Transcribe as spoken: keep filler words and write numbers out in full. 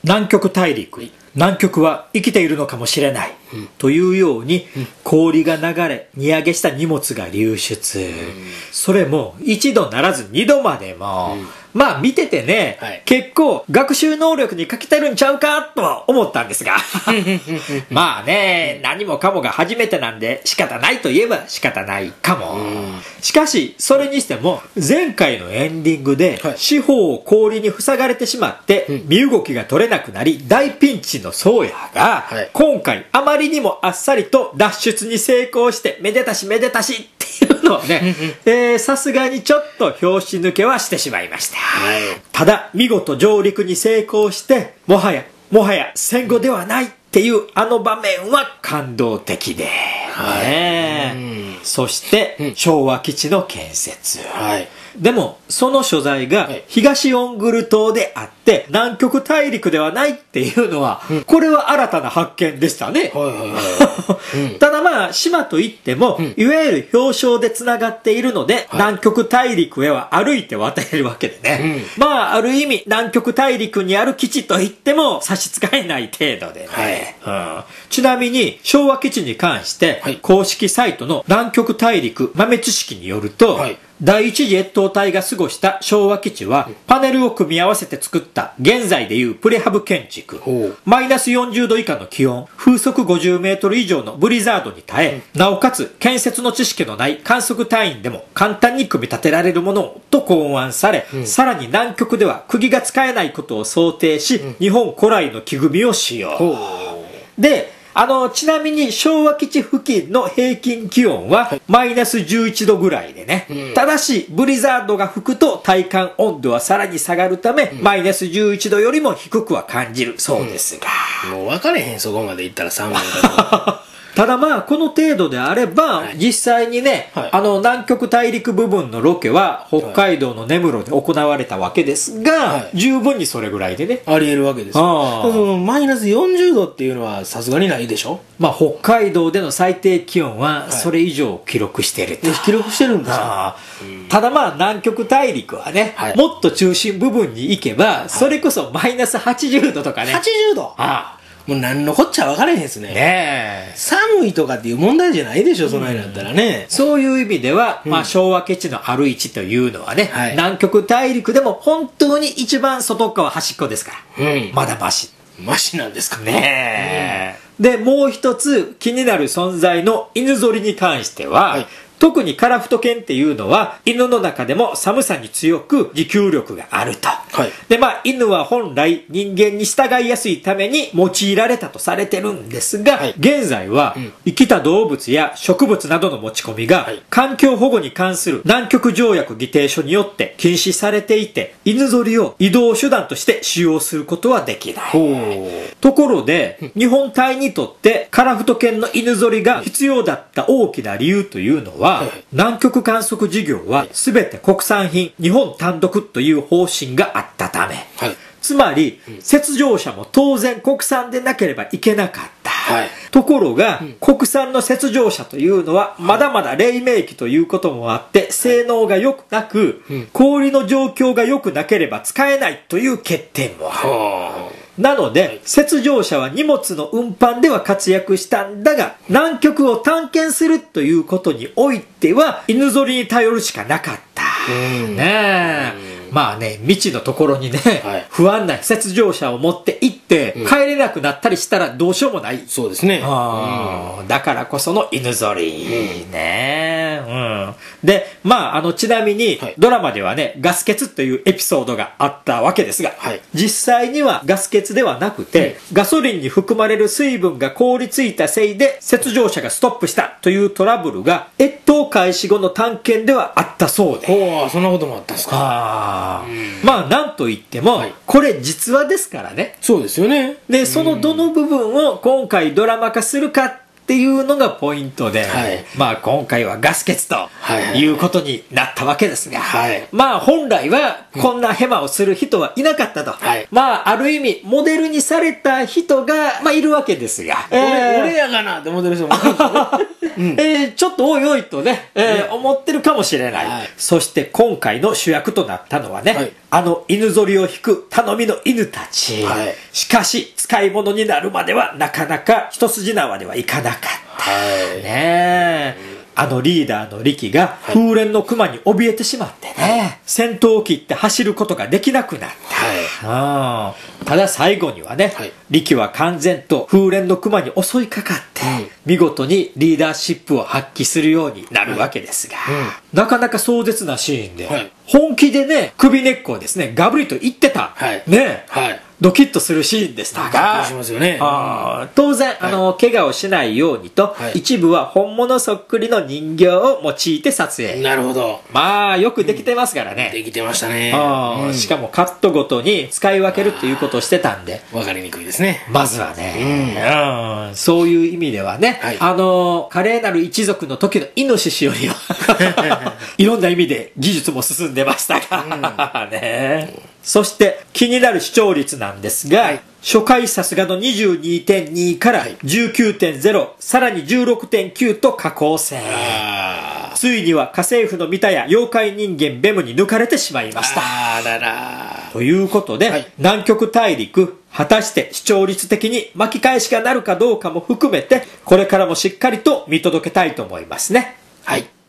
南極大陸、南極は生きているのかもしれない、うん、というように、うん、氷が流れ荷上げした荷物が流出、うん、それも一度ならず二度までも、うん、まあ見ててね、はい、結構学習能力に欠けてるんちゃうかとは思ったんですがまあね、何もかもが初めてなんで仕方ないといえば仕方ないかも、うん、しかしそれにしても前回のエンディングで、はい、四方を氷に塞がれてしまって、うん、身動きが取れなくなり大ピンチの宗谷が、はい、今回あまりにもあっさりと脱出に成功してめでたしめでたしっていうのはねさすがにちょっと拍子抜けはしてしまいました、はい、ただ見事上陸に成功してもはやもはや戦後ではないっていうあの場面は感動的で、はいね、うん、そして、うん、昭和基地の建設、はい、でもその所在が東オングル島であって南極大陸ではないっていうのは、うん、これは新たな発見でしたね、はいはいはいうん、ただまあ島といっても、うん、いわゆる氷床でつながっているので、はい、南極大陸へは歩いて渡れるわけでね、うん、まあある意味南極大陸にある基地といっても差し支えない程度でね、はいうん、ちなみに昭和基地に関して、はい、公式サイトの南極大陸豆知識によると、はい第一次越冬隊が過ごした昭和基地はパネルを組み合わせて作った現在でいうプレハブ建築、マイナスよんじゅうど以下の気温、風速ごじゅうメートル以上のブリザードに耐え、なおかつ建設の知識のない観測隊員でも簡単に組み立てられるものをと考案され、うん、さらに南極では釘が使えないことを想定し、うん、日本古来の木組みを使用。であのちなみに昭和基地付近の平均気温はマイナスじゅういちどぐらいでね、うん、ただしブリザードが吹くと体感温度はさらに下がるため、うん、マイナスじゅういちどよりも低くは感じるそうですが、 うん、もう分かれへんそこまでいったら寒いかただまあこの程度であれば、はい、実際にね、はい、あの南極大陸部分のロケは北海道の根室で行われたわけですが、はい、十分にそれぐらいでねありえるわけですよ。マイナスよんじゅうどっていうのはさすがにないでしょ。 まあ北海道での最低気温はそれ以上記録してると、 はい、記録してるんですか。 ただまあ南極大陸はね、はい、もっと中心部分に行けばそれこそマイナスはちじゅうどとかね。 はちじゅうどああもう何のこっちゃ分からへんですね。ねえ寒いとかっていう問題じゃないでしょ、その間だったらね。 そういう意味では、うん、まあ昭和基地のある位置というのはね、はい、南極大陸でも本当に一番外側端っこですから、うん、まだマシマシなんですかね。うん、でもう一つ気になる存在の犬ぞりに関しては、はい特にカラフト犬っていうのは犬の中でも寒さに強く持久力があると、はい、でまあ犬は本来人間に従いやすいために用いられたとされてるんですが、はい、現在は、うん、生きた動物や植物などの持ち込みが、はい、環境保護に関する南極条約議定書によって禁止されていて犬ぞりを移動手段として使用することはできない。ところで、うん、日本隊にとってカラフト犬の犬ぞりが必要だった大きな理由というのははい、南極観測事業は全て国産品日本単独という方針があったため、はい、つまり、うん、雪上車も当然国産でなければいけなかった、はい、ところが、うん、国産の雪上車というのはまだまだ黎明期ということもあって性能が良くなく、うん、氷の状況が良くなければ使えないという欠点もある。なので雪上車は荷物の運搬では活躍したんだが南極を探検するということにおいては犬ぞりに頼るしかなかった。うんねえまあね未知のところにね、はい、不安な雪上車を持って行って、うん、帰れなくなったりしたらどうしようもない。 そうですね、 うん、だからこその犬ぞり、うん、ねうん、でまああのちなみに、はい、ドラマではねガス欠というエピソードがあったわけですが、はい、実際にはガス欠ではなくて、うん、ガソリンに含まれる水分が凍りついたせいで雪上車がストップしたというトラブルが越冬開始後の探検ではあったそうで。 ほうそんなこともあったんですか。 あまあなんといっても、はい、これ実話ですからね。 そうですよね。 でそのどの部分を今回ドラマ化するかっていうのがポイントで、はい、まあ今回はガス欠ということになったわけですが、はい、まあ本来はこんなヘマをする人はいなかったと、はい、まあある意味モデルにされた人が、まあ、いるわけですが、 えー、俺, 俺やがなってモデルしてもね、うん、えー、ちょっとおいおいとね、えーうん、思ってるかもしれない、はい、そして今回の主役となったのはね、はい、あの犬ぞりを引く頼みの犬たち、はい、しかし使い物になるまではなかなか一筋縄ではいかなかった、はい、ねえ、あのリーダーの力が風連の熊に怯えてしまってね、はい、先頭を切って走ることができなくなった、はい、ただ最後にはね、はい、力は完全と風連の熊に襲いかかって、うん、見事にリーダーシップを発揮するようになるわけですが、はい、うん、なかなか壮絶なシーンで、はい、本気でね首根っこをですねガブリと言ってた、はい、ね、はい、ドキッとするシーンでしたが、 しますよね、 あ当然、はい、あの怪我をしないようにと、はい、一部は本物そっくりの人形を用いて撮影。 なるほど。 まあよくできてますからね、 うん、できてましたね、 うん、しかもカットごとに使い分けるっていうことをしてたんで分かりにくいですね、 まずはね、うんうん、そういう意味ではね、はい、あの華麗なる一族の時のイノシシよりはいろんな意味で技術も進んでましたが、うん、ね、そして気になる視聴率なんですが、はい、初回さすがの にじゅうにてんに から じゅうきゅうてんゼロ、さらに じゅうろくてんきゅう と下降線。ついには家政婦のミタや妖怪人間ベムに抜かれてしまいました。 あらら。 ということで、はい、南極大陸果たして視聴率的に巻き返しがなるかどうかも含めてこれからもしっかりと見届けたいと思いますね。 はい。